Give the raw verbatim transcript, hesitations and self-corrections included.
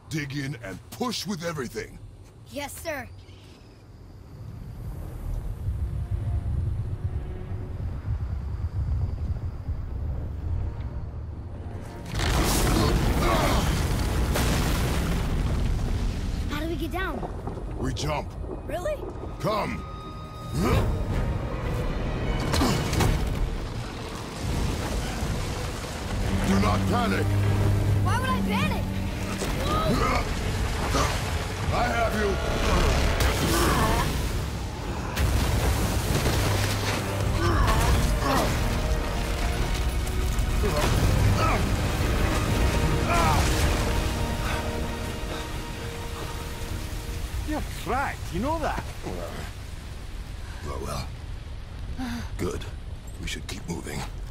Dig in and push with everything. Yes, sir. How do we get down? We jump. Really? Come. Do not panic. Why would I panic? I have you. You're cracked, you know that? Well, well. Good. We should keep moving.